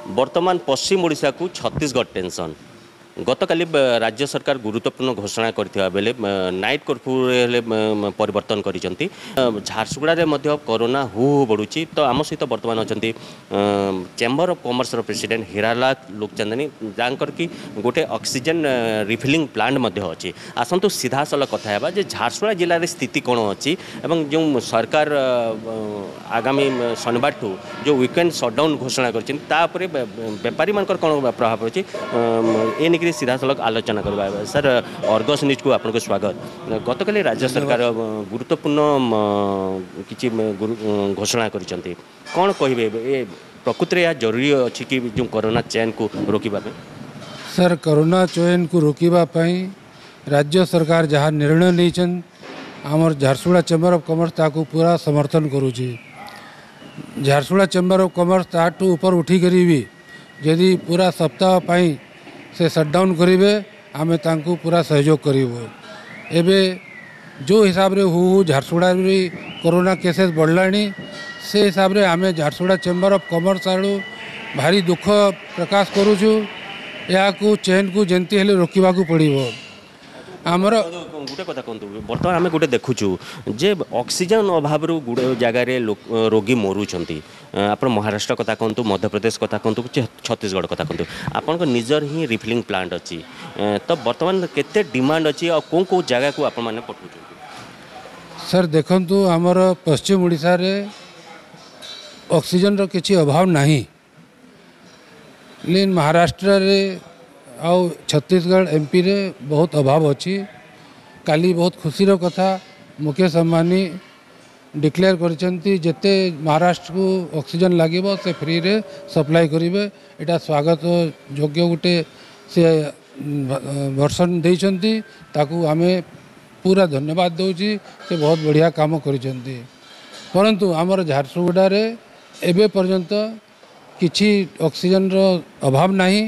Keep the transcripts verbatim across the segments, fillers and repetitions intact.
वर्तमान पश्चिम ओडिशा को छत्तीसगढ़ टेंशन गतकाली राज्य सरकार गुरुत्वपूर्ण घोषणा करथिबा बेले नाइट कर्फ्यू परिवर्तन करिसंती झारसुगुड़ा रे मध्य कोरोना हु हु बढ़ुची। तो आम सहित वर्तमान अछंती चेंबर ऑफ कॉमर्स रो प्रेसिडेंट हीरालाल लोकचंदनी जानकर कि गोटे ऑक्सीजन रिफिलिंग प्लांट मध्य अछि। आसंतु सीधा सल कथा हेबा जे झारसुगुड़ा जिल्ला रे स्थिति कोन अछि एवं जो सरकार आगामी शनिवार ठू जो वीकेंड शटडाउन घोषणा करछिन ता उपरे व्यापारी मानकर कोन प्रभाव अछि ए सीधा सड़क आलोचना करवा। सर अर्गस न्यूज को आपको स्वागत। गतकाली राज्य सरकार गुरुत्वपूर्ण किसी घोषणा करिसंती कौन कहिबे ए प्रकृति या जरूरी अछि कि जो कोरोना चेन को रोकिबा पे? सर कोरोना चेन को रोकिबा पई राज्य सरकार जहाँ निर्णय नैछन आमर झारसुगुड़ा चेंबर ऑफ कॉमर्स ताकू पूरा समर्थन करूची। झारसुगुड़ा चेंबर ऑफ कॉमर्स ताटू ऊपर उठी करी भी यदि पूरा सप्ताह पाई से सटडाउन करेंगे आमे तांकू पूरा सहयोग करूँ। एबे जो हिसाब रे हु हु झारसुगुड़ा रे कोरोना केसेस बढ़लानी से हिसाब रे आमे झारसुगुड़ा चेंबर ऑफ कॉमर्स आड़ू भारी दुख प्रकाश करूँ। या चेन को जंती हेले रोकवा पड़ो। आमर गोटे कथा कहतु बर्तमान आम गोटे देखुचु जे ऑक्सीजन अभाव गुड़े जगार रोगी मरुंट। आप महाराष्ट्र कथा कहतु, मध्य प्रदेश कथा कहतु, छत्तीसगढ़ कथा कहतु, आपण निजर ही रिफिलिंग प्लांट अच्छी। तो बर्तमान केते डिमांड अच्छी और कौन कौन जगह को आपण मैंने पठाउछन? सर देखंतु आमर पश्चिम ओडिशा रे ऑक्सीजन रो किछि अभाव नहीं, लेकिन महाराष्ट्र रे आउ छत्तीसगढ़ एमपी रे बहुत अभाव अच्छी। काली बहुत खुशीर कथा मुकेश अंबानी डिक्लेयर करछंती जेते महाराष्ट्र को ऑक्सीजन लागिबो से फ्री रे सप्लाई करिवे। एटा स्वागत योग्य गोटे से वर्षन देइछंती, ताकू आमे पूरा धन्यवाद दउची। से बहुत बढ़िया काम करछंती। परंतु आमर झारसुगुड़ा रे एबे पर्यंत किछि ऑक्सीजन रो अभाव नहीं।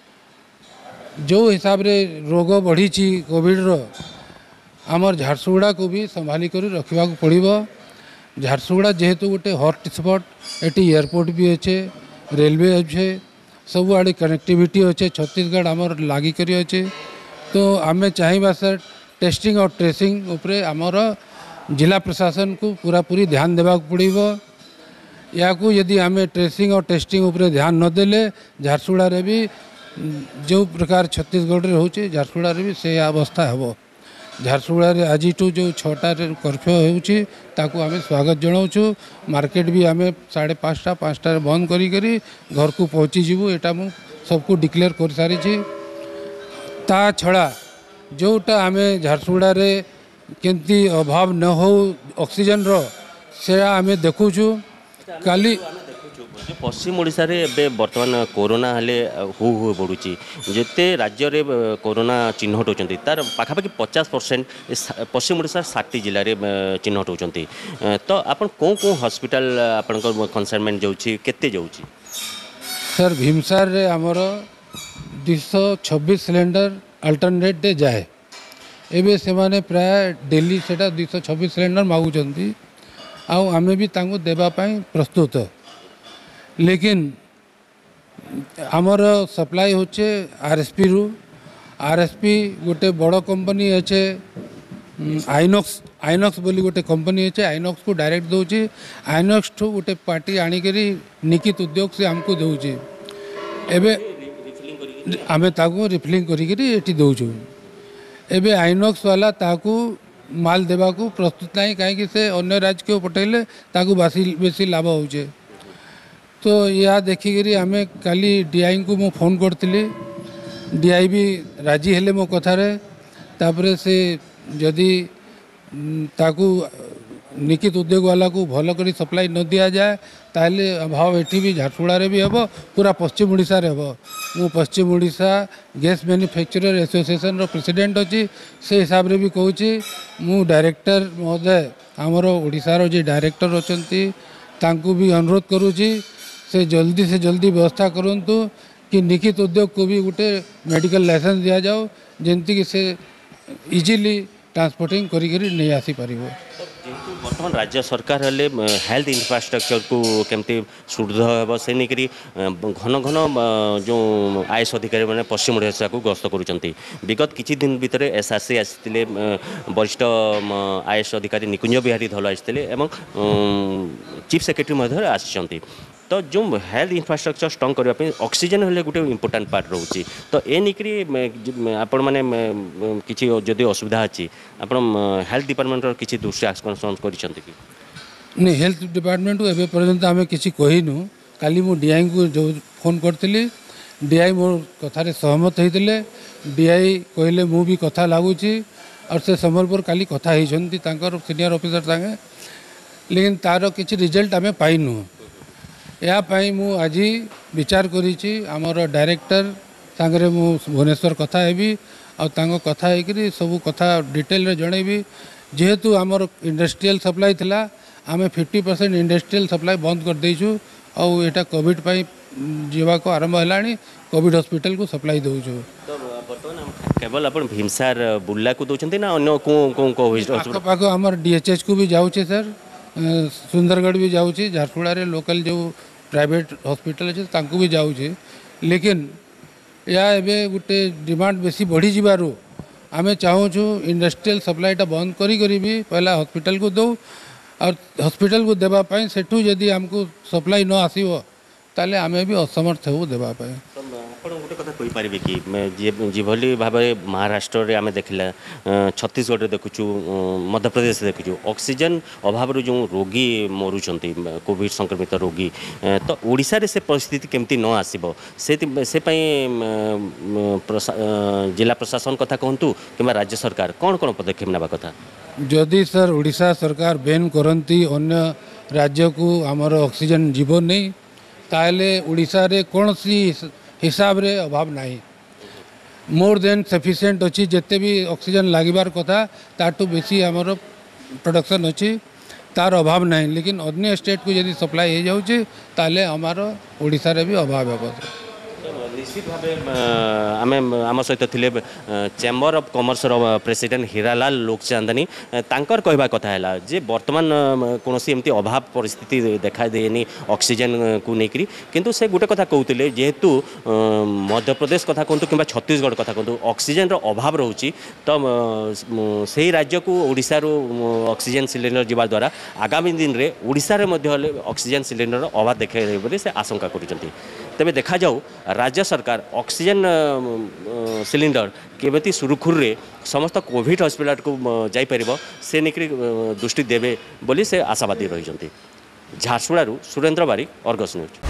जो हिसाब रे रोग बढ़ी कोविड रो आमर झारसुगुड़ा को भी संभाली कर रखा पड़ो। झारसुगुड़ा जेहेतु गोटे हॉटस्पॉट, एटी एयरपोर्ट भी अच्छे, रेलवे अच्छे, सब आड़े कनेक्टिविटी अच्छे, छत्तीसगढ़ आमर लागी करी अच्छे। तो आमे चाहिए सर टेस्टिंग और ट्रेसिंग उपरे आमर जिला प्रशासन को पूरा पूरी ध्यान देवा पड़ो। या को यदि आमे ट्रेसिंग और टेस्टिंग उपरे ध्यान न देले झारसुगुड़ा रे भी जो प्रकार छत्तीसगढ़ रे होचे झारसुगुड़ा रे भी से अवस्था हेबो। झारसुगुड़ा रे आज जो छटा कर्फ्यू होउची ताकू आमे स्वागत जनाऊँ। मार्केट भी आमे साढ़े पाँचटा पाँचटा बंद करी करी घर को पहुँची जीवु, एटा मु सबको डिक्लेयर कर सारी। ता छड़ा जोटा आमे झारसुगुड़ा रे केंती अभाव न हो ऑक्सीजन रो से आमे देखुछु। काली पश्चिम ओडिशा रे बे वर्तमान कोरोना हेले हु हु बढ़ुची। जेते राज्य रे कोरोना चिन्हट होचंती तार पाखापाखि पचास परसेंट पश्चिम ओडिशा साठी जिले में चिन्हट होचंती। तो आपण कौन कौन हॉस्पिटल आपण कंसाइनमेंट जाउची केते जाउची? सर भीमसार रे हमर दो सौ छब्बीस सिलेंडर अल्टरनेट डे जाए। एबे से माने प्राय डेली सेटा दो सौ छब्बीस सिलेंडर मागुचंती। आउ आमे भी तांको देबा पई प्रस्तुत। लेकिन आमर सप्लाई होचे आरएसपी रु। आरएसपी गोटे बड़ कंपनी अच्छे आइनॉक्स आइनॉक्स बोली गोटे कंपनी अच्छे। आइनॉक्स को डायरेक्ट दौची। आइनॉक्स ठू गोटे पार्टी आनिकरी निकित उद्योग से आमको दौची। एबे आमे ताकू रिफिलिंग करी एटी दौचु। एबे आइनॉक्स वाला ताकू माल देवा को प्रस्तुत नहीं, कहीं से अन्य राज्य को पठेले ताकू बासी बेसी लाभ होचे। तो यह देखिकी आम काली डीआई को मु फोन करती। डीआई भी राजी हेले मो कथारे। तापरे से जदि ताकू निकित उद्योग वाला को भल करी सप्लाई न दिया जाए ताहले अभाव एठी भी झारसुगुड़ा रे भी हेबो, पूरा पश्चिम ओडिशा रे हेबो। मु पश्चिम ओडिशा गैस मैन्युफैक्चरर एसोसिएशन रो प्रेसिडेंट अच्छी। से हिसाब रे भी कहूँ मु डायरेक्टर महोदय आमर ओडिशार जे डायरेक्टर अच्छी तांकू भी अनुरोध करुँची से जल्दी से जल्दी व्यवस्था करंतु कि निकित उद्योग को भी गोटे मेडिकल लाइसेंस दिया जाओ, जेमती कि से इजीली ट्रांसपोर्टिंग करी करी नहीं आसी पारिबो। जेहेतु बर्तमान राज्य सरकार हेल्ले हेल्थ इंफ्रास्ट्रक्चर को केमती सुदृढ़ हे से नहीं घन घन जो आईएएस अधिकारी मैंने पश्चिम ओडिशा को गस्त करुँच विगत किछि दिन भितर एसआरसी आसते वरिष्ठ आईएएस अधिकारी निकुंज बिहारी धल आसते चीफ सेक्रेटरी आसी तो जो हेल्थ इंफ्रास्ट्रक्चर स्ट्रंग करने ऑक्सीजन हेल्ले गोटे इंपोर्टाट पार्ट रोचे तो ए निकरी आपण मैंने किसी जदि असुविधा अच्छी आप हेल्थ डिपार्टमेंट किसी दृष्टि आकर्षण कर नहीं हेल्थ डिपार्टमेंट एवं पर्यंत आम किसी कहनु काली मु डीआई को जो फोन करी डीआई मोर कथार सहमत होते डीआई कहले मु भी कथा लगुच और से संबलपुर काली कथा होती सीनियर ऑफिसर संगे लेकिन तार किसी रिजल्ट आम पाइनु यापाई मु आज विचार करी आमर डायरेक्टर सांगरे मु भुवनेश्वर कथा हेबी आ कथा होकर सब कथा डिटेल रे जनइबी जेहेतु आमर इंडस्ट्रियल सप्लाई थिला आमे फिफ्टी परसेंट इंडस्ट्रियल सप्लाई बंद कर देइछु आउ एटा कोविड पाई जीवा को आरंभ हलानी कोविड हॉस्पिटल को सप्लाई दउछु तो बर्तमान केवल अपन भीमसार बुल्ला को दउछंती ना अन्य को को को हॉस्पिटल पाको हमर डीएचएच को भी जाउछे सर सुंदरगढ़ भी जाउछे झारसुगुड़ा रे लोकल जो प्राइवेट हॉस्पिटल अच्छे तांको भी जाऊे लेकिन या एबे गोटे डिमांड बेसी बढ़ी जिबारु आमे चाहूँ इंडस्ट्रियल सप्लाईटा बंद करी करी भी पहला हॉस्पिटल को दो और हॉस्पिटल को देवा पाई सेठू जदि हमको सप्लाई न आसीबो ताले आमे भी असमर्थ हो देवा पाई ଆପଣ ଗୋଟେ କଥା କହିପାରିବେ କି ଯେଭଳି ଭାବରେ ମହାରାଷ୍ଟ୍ରରେ ଆମେ ଦେଖିଲା ଛତିଶଗଡ଼ରେ ଦେଖୁଛୁ ମଧ୍ୟପ୍ରଦେଶରେ ଦେଖୁଛୁ ଅକ୍ସିଜେନ୍ ଅଭାବରୁ ଯେଉଁ ରୋଗୀ ମରୁଛନ୍ତି କୋଭିଡ଼ ସଂକ୍ରମିତ ରୋଗୀ ତ ଓଡ଼ିଶାରେ ସେ ପରିସ୍ଥିତି କେମିତି ନ ଆସିବ ସେ ପାଇଁ ଜିଲ୍ଲା ପ୍ରଶାସନ କଥା କୁହନ୍ତୁ କିମ୍ବା ରାଜ୍ୟ ସରକାର କ'ଣ କ'ଣ ପଦକ୍ଷେପ ନେବା କଥା ଯଦି ସାର୍ ଓଡ଼ିଶା ସରକାର ବେନ୍ କରନ୍ତି ଅନ୍ୟ ରାଜ୍ୟକୁ ଆମର ଅକ୍ସିଜେନ୍ ଯିବ ନାହିଁ ତାହେଲେ ଓଡ଼ିଶାରେ କୌଣସି हिसाब रे अभाव नहीं मोर देन सफिशिएंट अच्छी जिते भी ऑक्सीजन लागिबार कथा ताटू बेसी आमर प्रोडक्शन अच्छी तार अभाव नहीं लेकिन अन्य स्टेट को यदि सप्लाई हो जाऊँचे ताले हमार ओडिशा रे भी अभाव हे निश्चित भाव आम आम सहित थे chamber of commerce president Hiralal Lokchandani तांकर कहवा कथा है जे बर्तमान कौन एमती अभाव परिस्थिति देखा देनी ऑक्सीजन को लेकर किंतु से गोटे कथा कहते जेहेतु मध्यप्रदेश कथा कहतु कि छत्तीसगढ़ कथा कहतु ऑक्सीजन अभाव रोचे तो से ही राज्य को ओडिशा ऑक्सीजन सिलेंडर जीवा द्वारा आगामी दिन में ओडिशा रे ऑक्सीजन सिलेंडर अभाव देखे से आशंका करुँच तेज देखा जाऊ राज्य सरकार ऑक्सीजन सिलिंडर केमती सुरुखुर रे समस्त कोविड हॉस्पिटल को जापर से निकरी दृष्टि देवे बोली से आशावादी रही झारसुगुड़ा सुरेंद्र बारिक अर्गस न्यूज।